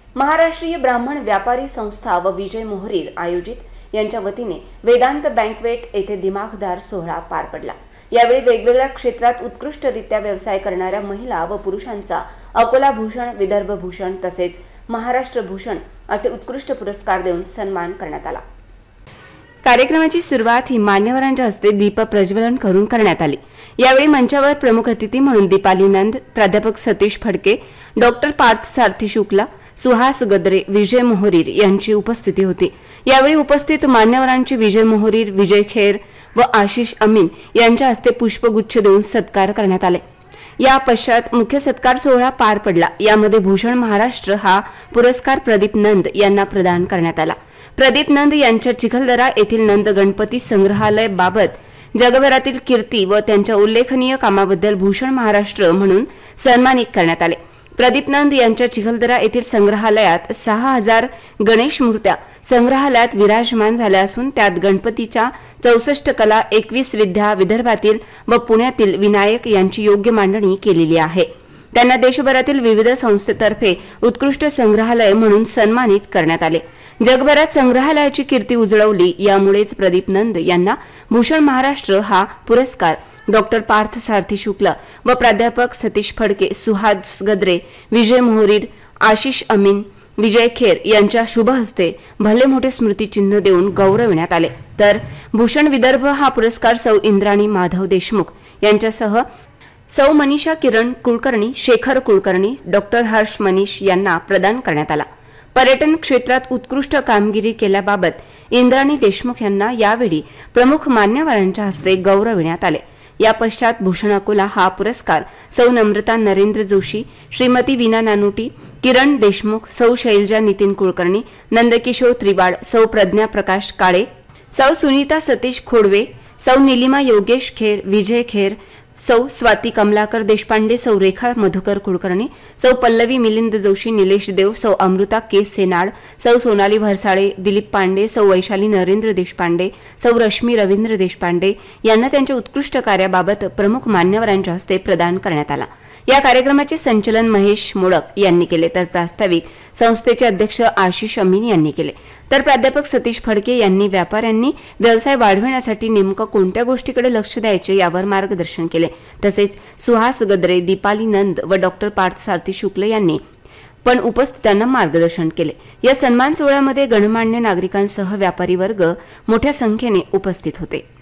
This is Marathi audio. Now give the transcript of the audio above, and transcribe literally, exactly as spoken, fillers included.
महाराष्ट्रीय ब्राह्मण व्यापारी संस्था व विजय मोहरीर आयोजित यांच्या वतीने वेदांत बँकवेट येथे दिमाखदार सोहळा पार पडला। यावेळी वेगवेगळ्या क्षेत्रात उत्कृष्टरित्या व्यवसाय करणाऱ्या महिला व पुरुषांचा अकोला भूषण, विदर्भ भूषण तसेच महाराष्ट्र भूषण असे उत्कृष्ट पुरस्कार देऊन सन्मान करण्यात आला। कार्यक्रमाची सुरुवात ही मान्यवरांच्या हस्ते दीप प्रज्वलन करून करण्यात आली। यावेळी मंचावर प्रमुख अतिथी म्हणून दीपाली नंद, प्राध्यापक सतीश फडके, डॉक्टर पार्थ सारथी शुक्ला, सुहास गद्रे, विजय मोहरीर यांची उपस्थिती होती। यावेळी उपस्थित मान्यवरांची विजय मोहरीर, विजय खेर व आशिष अमीन यांच्या हस्ते पुष्पगुच्छ देऊन सत्कार करण्यात आले। या पश्चात मुख्य सत्कार सोहळा पार पडला। यामध्ये भूषण महाराष्ट्र हा पुरस्कार प्रदीप नंद यांना प्रदान करण्यात आला। प्रदीप नंद यांच्या चिखलदरा येथील नंद गणपती संग्रहालय बाबत जगभरातील कीर्ती व त्यांच्या उल्लेखनीय कामाबद्दल भूषण महाराष्ट्र म्हणून सन्मानित करण्यात आले। प्रदीप नंद यांच्या चिखलदरा येथील संग्रहालयात सहा हजार गणेश मूर्त्या संग्रहालयात विराजमान झाल्या असून त्यात गणपतीच्या चौसष्ट कला, एकवीस विद्या विदर्भातील व पुण्यातील विनायक यांची योग्य मांडणी केलेली आहे। त्यांना देशभरातील विविध संस्थेतर्फे उत्कृष्ट संग्रहालय म्हणून सन्मानित करण्यात आले। जगभरात संग्रहालयाची कीर्ती उजळवली। यामुळेच प्रदीप नंद यांना भूषण महाराष्ट्र हा पुरस्कार डॉक्टर पार्थ सारथी शुक्ला व प्राध्यापक सतीश फडके, सुहास गद्रे, विजय मोहरीर, आशिष अमीन, विजय खेर यांच्या शुभ हस्ते भले मोठे स्मृतिचिन्ह देऊन गौरविण्यात आले। तर भूषण विदर्भ हा पुरस्कार सौ इंद्राणी माधव देशमुख यांच्यासह सौ मनीषा किरण कुलकर्णी, शेखर कुलकर्णी, डॉक्टर हर्ष मनीष यांना प्रदान करण्यात आला। पर्यटन क्षेत्रात उत्कृष्ट कामगिरी केल्याबाबत इंद्राणी देशमुख यांना यावेळी प्रमुख मान्यवरांच्या हस्ते गौरविण्यात आले। या पश्चात भूषण अकोला हा पुरस्कार सौ नम्रता नरेंद्र जोशी, श्रीमती वीना नानुटी, किरण देशमुख, सौ शैलजा नितीन कुलकर्णी, नंदकिशोर त्रिवाड, सौ प्रज्ञा प्रकाश काळे, सौ सुनीता सतीश खोडवे, सौ निलिमा योगेश खेर, विजय खेर, सौ स्वाती कमलाकर देशपांडे, सौ रेखा मधुकर कुलकर्णी, सौ पल्लवी मिलिंद जोशी, निलेश देव, सौ अमृता के सेनाड, सौ सोनाली भरसाळे, दिलीप पांडे, सौ वैशाली नरेंद्र देशपांडे, सौ रश्मी रवींद्र देशपांडे यांना त्यांच्या उत्कृष्ट कार्याबाबत प्रमुख मान्यवरांच्या हस्ते प्रदान करण्यात आला। या कार्यक्रमाचे संचलन महेश मोडक यांनी केले तर प्रास्ताविक संस्थेचे अध्यक्ष आशिष अमीन यांनी केले। तर प्राध्यापक सतीश फडके यांनी व्यापाऱ्यांनी व्यवसाय वाढविण्यासाठी नेमकं कोणत्या गोष्टीकडे लक्ष द्यायचे यावर मार्गदर्शन केले। तसेच सुहास गद्रे, दीपाली नंद व डॉक्टर पार्थ सारथी शुक्ल यांनी पण उपस्थितांना मार्गदर्शन केले। या सन्मान सोहळ्यामध्ये गणमान्य नागरिकांसह व्यापारी वर्ग मोठ्या संख्येने उपस्थित होते।